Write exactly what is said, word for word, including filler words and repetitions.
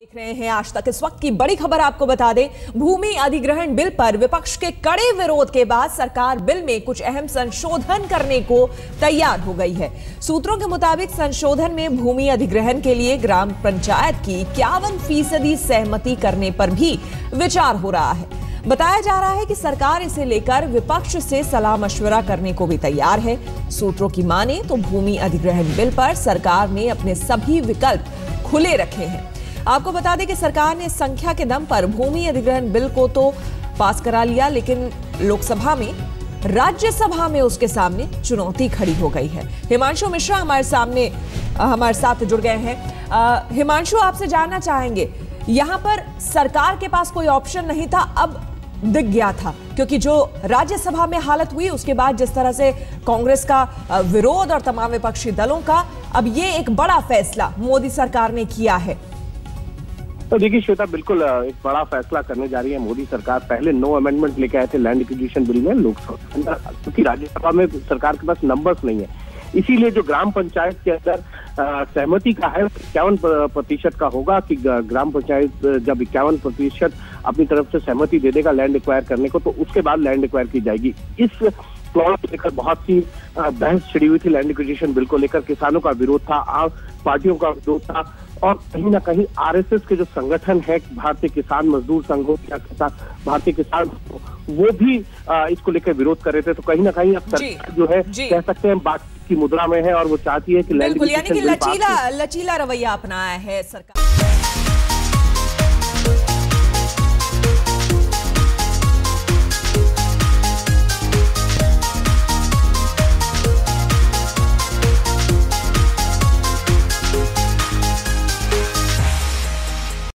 देख रहे हैं आज तक। इस वक्त की बड़ी खबर आपको बता दें, भूमि अधिग्रहण बिल पर विपक्ष के कड़े विरोध के बाद सरकार बिल में कुछ अहम संशोधन करने को तैयार हो गई है। सूत्रों के मुताबिक संशोधन में भूमि अधिग्रहण के लिए ग्राम पंचायत की इक्यावन फीसदी सहमति करने पर भी विचार हो रहा है। बताया जा रहा है कि सरकार इसे लेकर विपक्ष से सलाह मशवरा करने को भी तैयार है। सूत्रों की माने तो भूमि अधिग्रहण बिल पर सरकार ने अपने सभी विकल्प खुले रखे हैं। आपको बता दें कि सरकार ने संख्या के दम पर भूमि अधिग्रहण बिल को तो पास करा लिया, लेकिन लोकसभा में राज्यसभा में उसके सामने चुनौती खड़ी हो गई है। हिमांशु मिश्रा हमारे सामने हमारे साथ जुड़ गए हैं। हिमांशु, आपसे जानना चाहेंगे, यहां पर सरकार के पास कोई ऑप्शन नहीं था, अब दिख गया था, क्योंकि जो राज्यसभा में हालत हुई उसके बाद जिस तरह से कांग्रेस का विरोध और तमाम विपक्षी दलों का, अब ये एक बड़ा फैसला मोदी सरकार ने किया है। तो देखिए श्वेता, बिल्कुल एक बड़ा फैसला करने जा रही है मोदी सरकार। पहले नो अमेंडमेंट लेके आए थे लैंड एक्विजिशन बिल में लोकसभा, क्योंकि राज्यसभा में सरकार के पास नंबर्स नहीं है, इसीलिए जो ग्राम पंचायत के अंदर सहमति का है इक्यावन प्रतिशत का होगा कि ग्राम पंचायत जब इक्यावन प्रतिशत अपनी तरफ से सहमति दे देगा लैंड एक्वायर करने को, तो उसके बाद लैंड एक्वायर की जाएगी। इस क्लॉज को लेकर बहुत सी बहस छिड़ी हुई थी। लैंड एक्विजिशन बिल को लेकर किसानों का विरोध था, आम पार्टियों का विरोध था, और कहीं ना कहीं आरएसएस के जो संगठन है भारतीय किसान मजदूर संघों या भारतीय किसान, वो भी इसको लेकर विरोध कर रहे थे। तो कहीं ना कहीं अब सरकार जो है कह सकते हैं बात की मुद्रा में है और वो चाहती है कि लैंड एक्विजिशन बिल लचीला लचीला रवैया अपनाया है सरकार।